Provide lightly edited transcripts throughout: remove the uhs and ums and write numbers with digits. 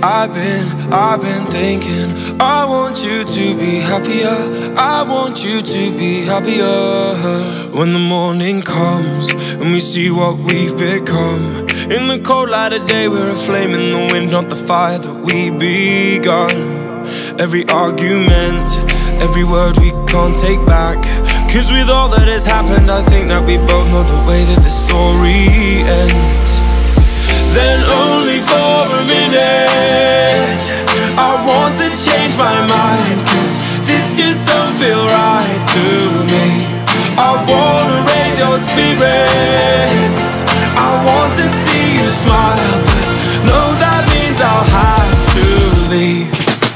I've been thinking, I want you to be happier, I want you to be happier. When the morning comes and we see what we've become, in the cold light of day we're a flame in the wind, not the fire that we begun. Every argument, every word we can't take back, 'cause with all that has happened I think that we both know the way that the story ends. Then only for a minute I want to change my mind, 'cause this just don't feel right to me. I wanna raise your spirits, I want to see you smile, but no, that means I'll have to leave.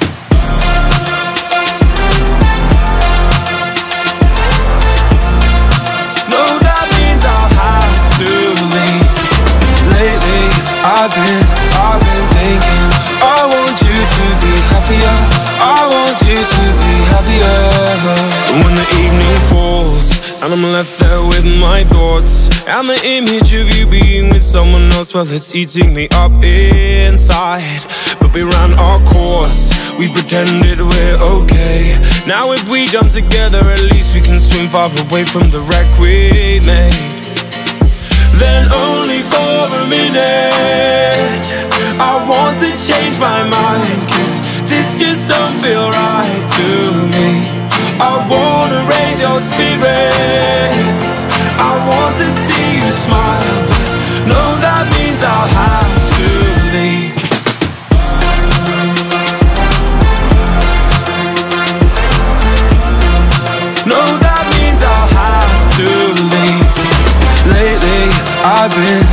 No, that means I'll have to leave. Lately I've been thinking, I want you to be happier, I want you to be happier. When the evening falls and I'm left there with my thoughts, and the image of you being with someone else, well, it's eating me up inside. But we ran our course, we pretended we're okay. Now if we jump together, at least we can swim far away from the wreck we made. Then only for a minute I want to change my mind, 'cause this just don't feel right to me. I wanna raise your spirits, I want to see you smile, but no, that means I'll have to leave. No, that means I'll have to leave. Lately I've been